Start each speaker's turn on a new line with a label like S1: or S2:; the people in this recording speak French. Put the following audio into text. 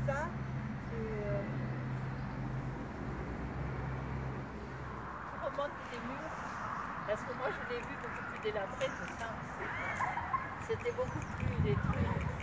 S1: ça, tu remontes les murs. Parce que moi je l'ai vu beaucoup plus délabré que ça. C'était beaucoup plus détruit.